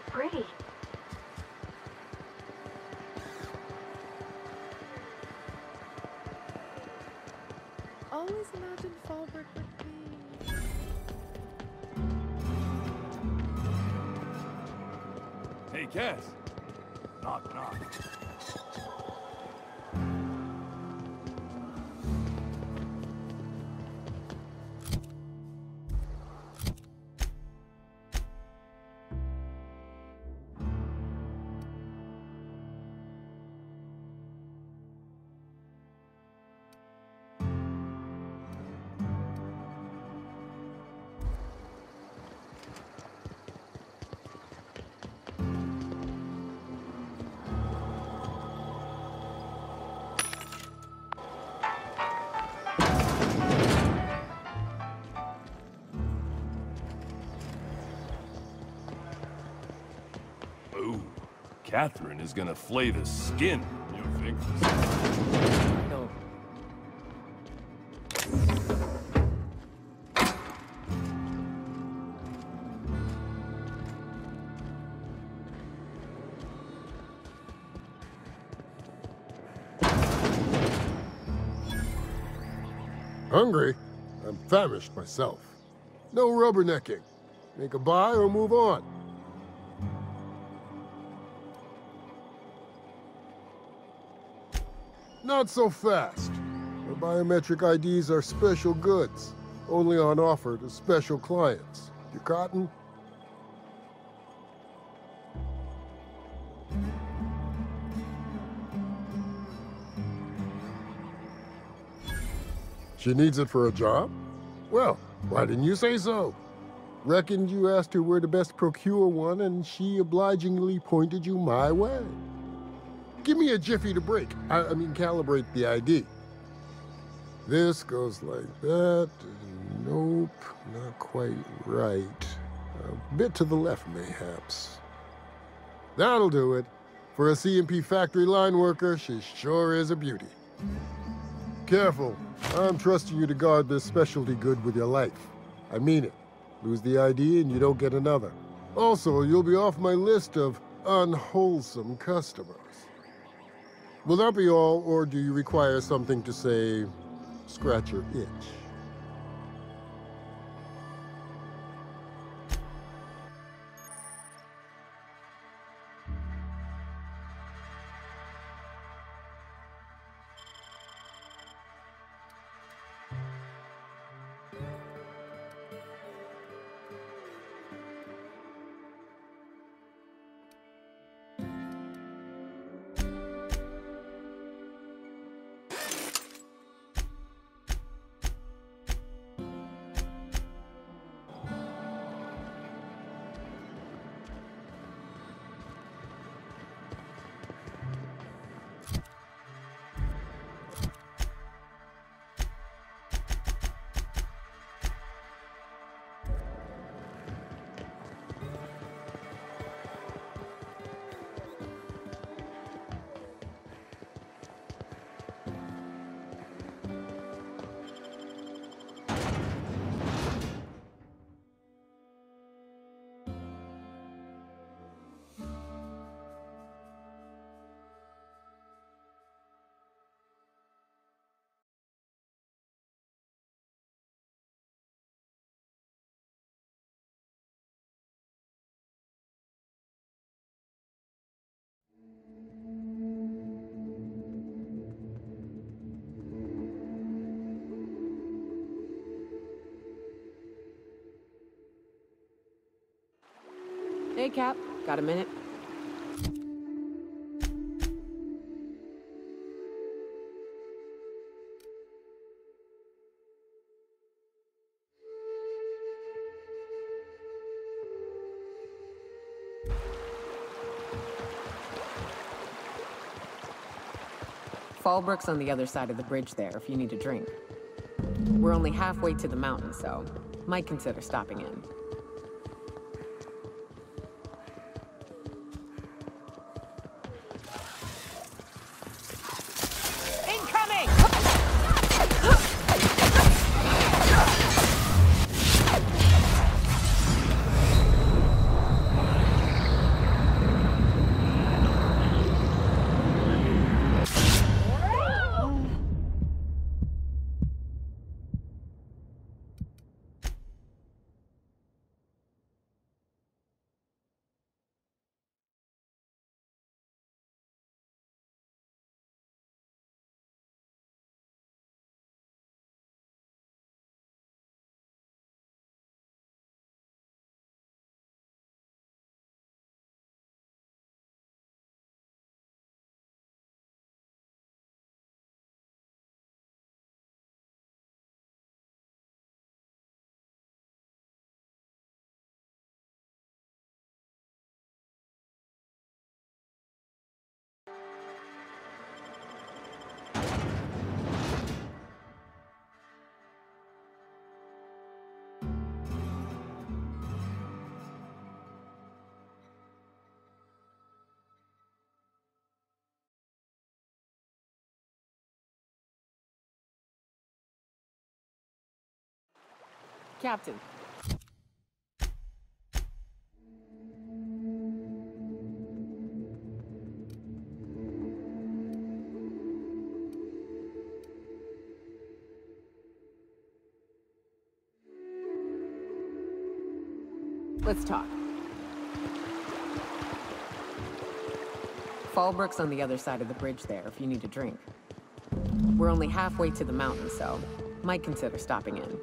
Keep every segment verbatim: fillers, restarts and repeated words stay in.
pretty. Always imagined Fallbrook would be... Hey, Cass. Knock, knock. Ooh, Catherine is gonna flay the skin from your fingers. No. Hungry? I'm famished myself. No rubbernecking. Make a buy or move on. Not so fast. Our biometric I Ds are special goods, only on offer to special clients. You cotton? She needs it for a job? Well, why didn't you say so? Reckoned you asked her where to best procure one, and she obligingly pointed you my way. Give me a jiffy to break. I, I mean, calibrate the I D. This goes like that. Nope, not quite right. A bit to the left, mayhaps. That'll do it. For a C M P factory line worker, she sure is a beauty. Careful. I'm trusting you to guard this specialty good with your life. I mean it. Lose the I D and you don't get another. Also, you'll be off my list of unwholesome customers. Will that be all, or do you require something to say, scratch your itch? Hey, Cap. Got a minute? Fallbrook's on the other side of the bridge there if you need a drink. We're only halfway to the mountain, so might consider stopping in. Captain. Let's talk. Fallbrook's on the other side of the bridge there if you need a drink. We're only halfway to the mountain, so might consider stopping in.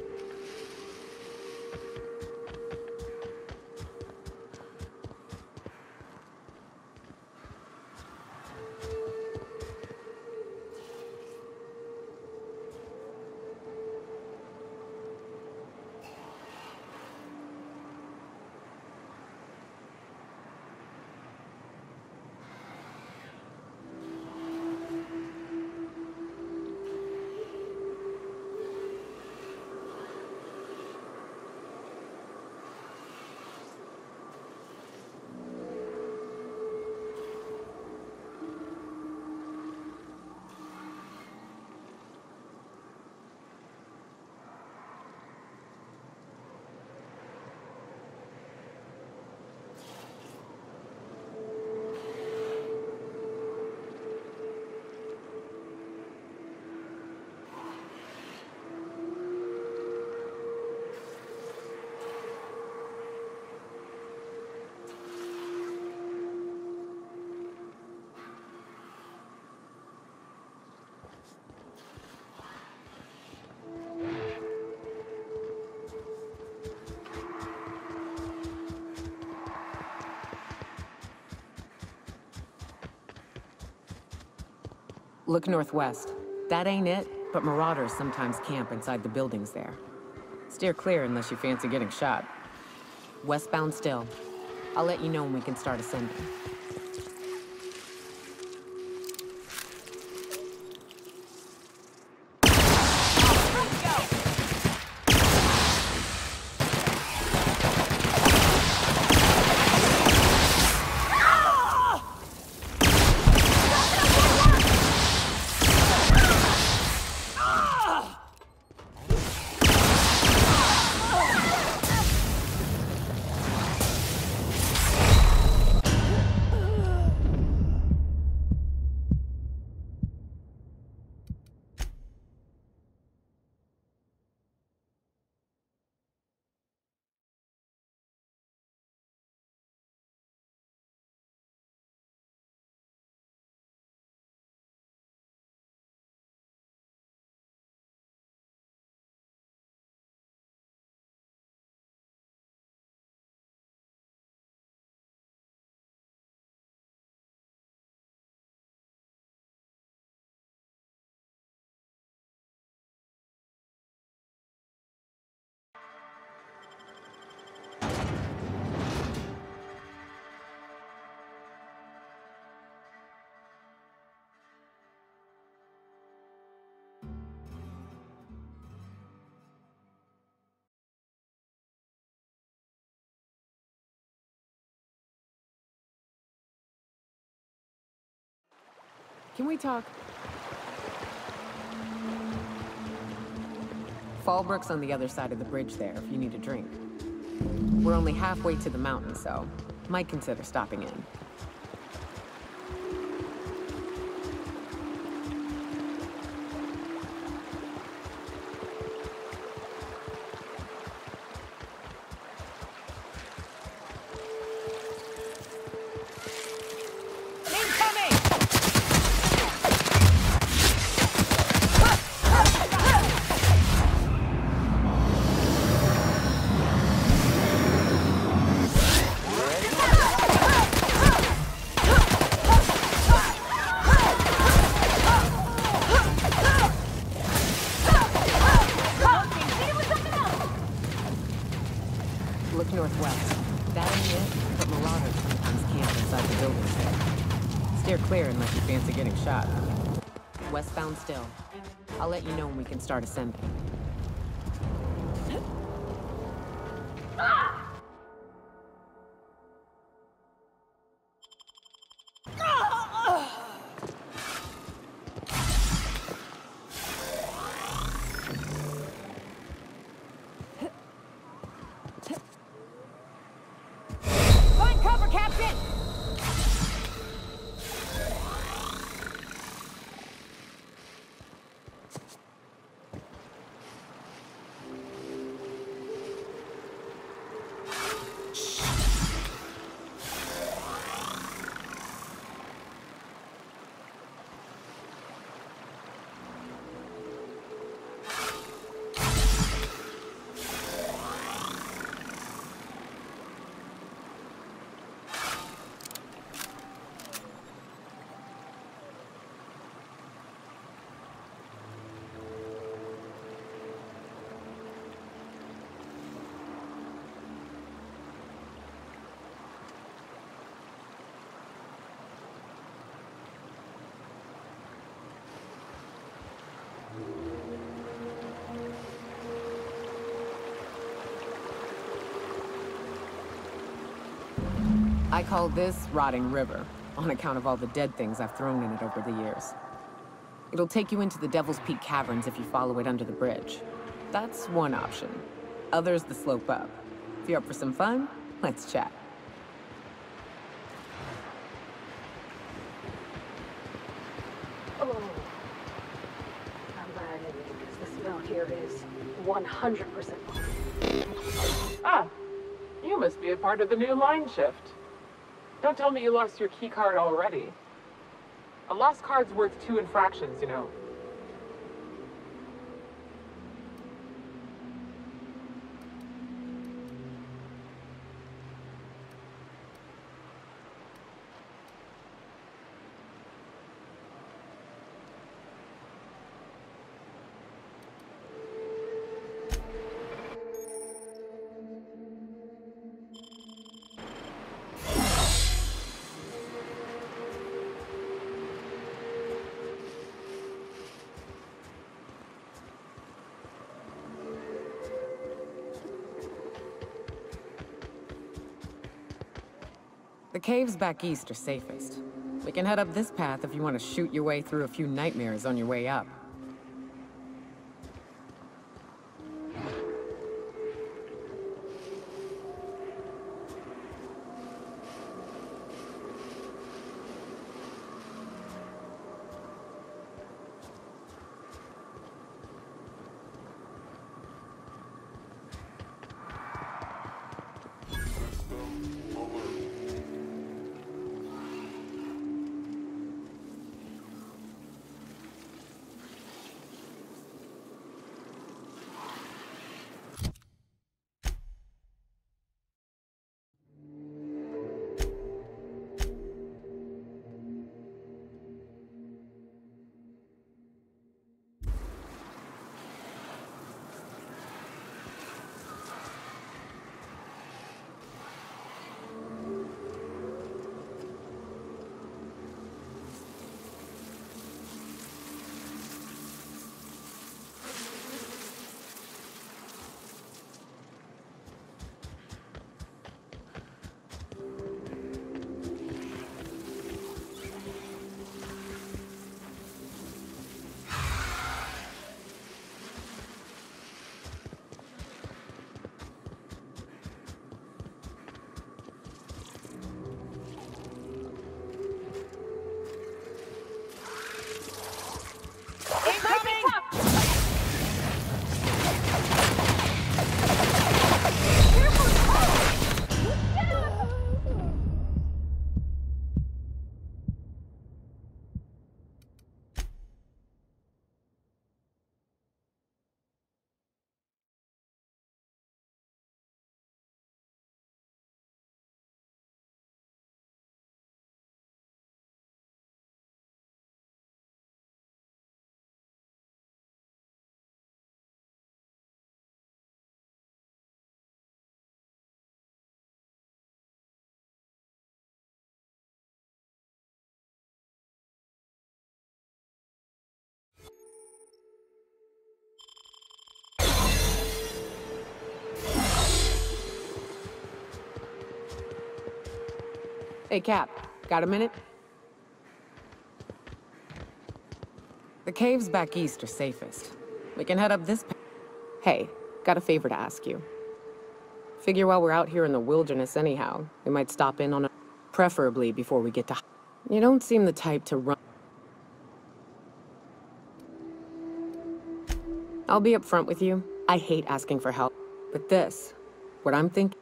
Look northwest. That ain't it, but marauders sometimes camp inside the buildings there. Steer clear unless you fancy getting shot. Westbound still. I'll let you know when we can start ascending. Can we talk? Fallbrook's on the other side of the bridge there if you need a drink. We're only halfway to the mountain, so might consider stopping in. Look northwest. That ain't it, but marauders sometimes camp inside the buildings there. Steer clear unless you fancy getting shot. Westbound still. I'll let you know when we can start ascending. I call this Rotting River, on account of all the dead things I've thrown in it over the years. It'll take you into the Devil's Peak Caverns if you follow it under the bridge. That's one option. Other's the slope up. If you're up for some fun, let's chat. Oh, I'm glad I didn't, because the smell here is one hundred percent. Ah, you must be a part of the new line shift. Don't tell me you lost your key card already. A lost card's worth two infractions, you know. The caves back east are safest. We can head up this path if you want to shoot your way through a few nightmares on your way up. Hey, Cap, got a minute? The caves back east are safest. We can head up this path. Hey, got a favor to ask you. Figure while we're out here in the wilderness anyhow, we might stop in on a... preferably before we get to... You don't seem the type to run... I'll be upfront with you. I hate asking for help. But this, what I'm thinking...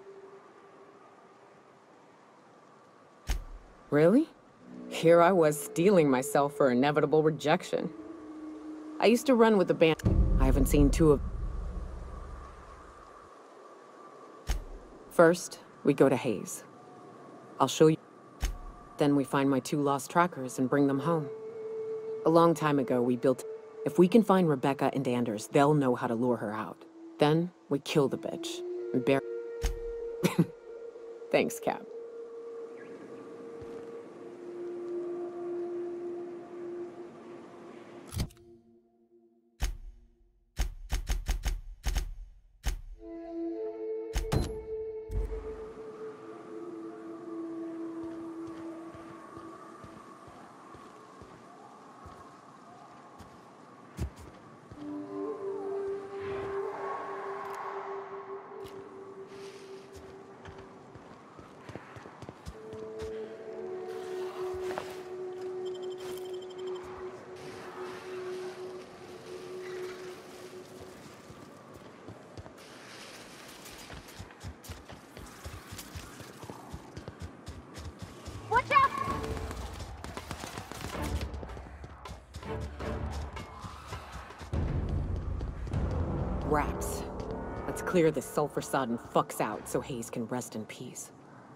Really? Here I was steeling myself for inevitable rejection. I used to run with the band. I haven't seen two of... First, we go to Hayes. I'll show you. Then we find my two lost trackers and bring them home. A long time ago, we built... If we can find Rebecca and Anders, they'll know how to lure her out. Then, we kill the bitch and bury... Thanks, Cap. Raps. Let's clear this sulfur-sodden fucks out so Hayes can rest in peace.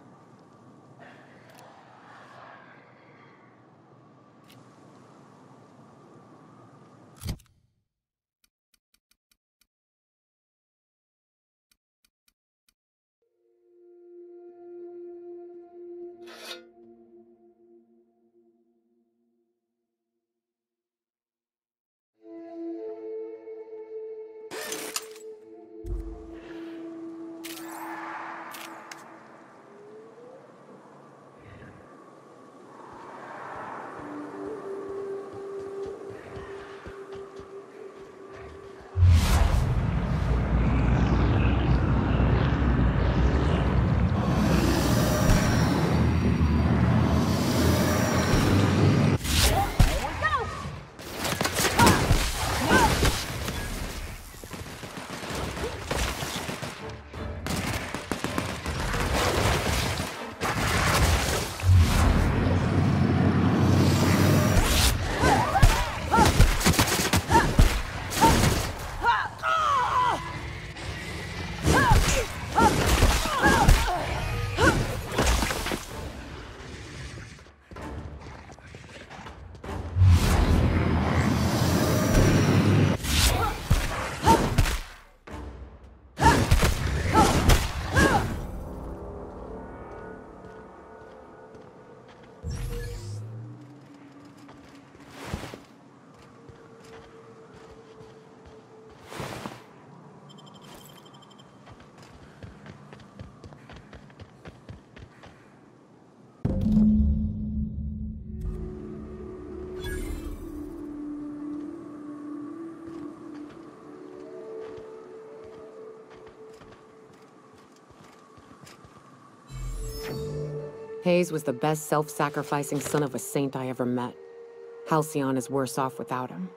Hayes was the best self-sacrificing son of a saint I ever met. Halcyon is worse off without him.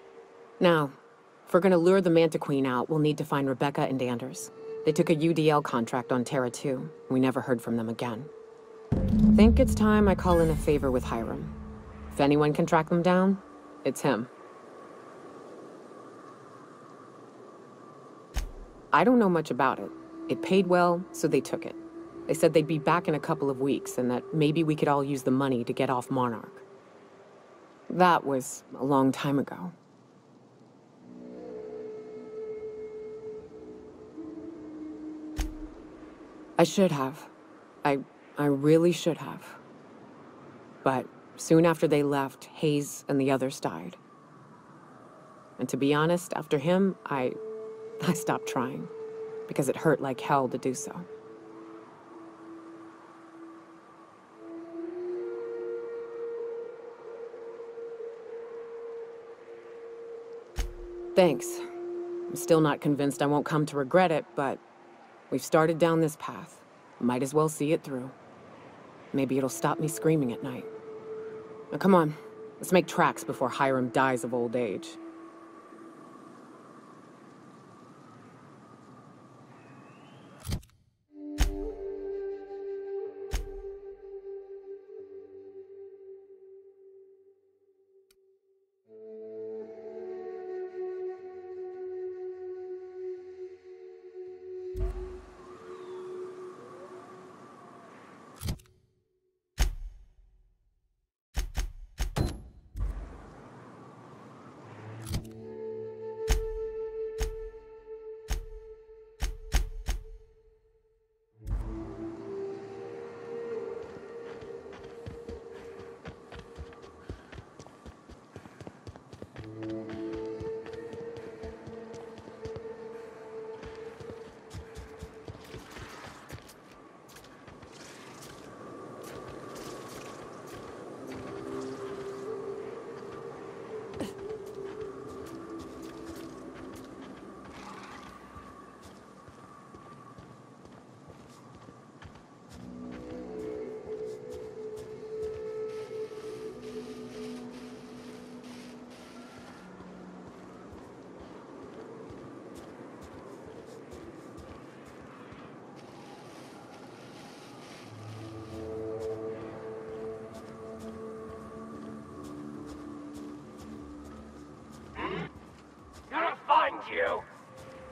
Now, if we're gonna lure the Manta Queen out, we'll need to find Rebecca and Anders. They took a U D L contract on Terra two. We never heard from them again. Think it's time I call in a favor with Hiram. If anyone can track them down, it's him. I don't know much about it. It paid well, so they took it. They said they'd be back in a couple of weeks and that maybe we could all use the money to get off Monarch. That was a long time ago. I should have. I, I really should have. But soon after they left, Hayes and the others died. And to be honest, after him, I, I stopped trying. Because it hurt like hell to do so. Thanks. I'm still not convinced I won't come to regret it, but we've started down this path. Might as well see it through. Maybe it'll stop me screaming at night. Now come on, let's make tracks before Hiram dies of old age. Gotta find you!